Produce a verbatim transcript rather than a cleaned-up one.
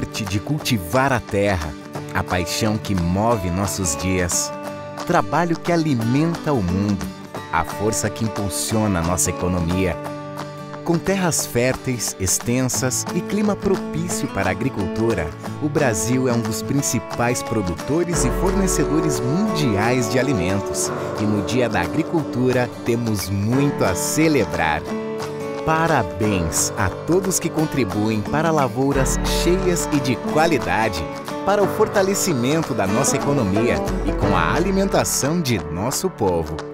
arte de cultivar a terra, a paixão que move nossos dias, trabalho que alimenta o mundo, a força que impulsiona nossa economia. Com terras férteis, extensas e clima propício para a agricultura, o Brasil é um dos principais produtores e fornecedores mundiais de alimentos. E no Dia da Agricultura temos muito a celebrar. Parabéns a todos que contribuem para lavouras cheias e de qualidade, para o fortalecimento da nossa economia e com a alimentação de nosso povo.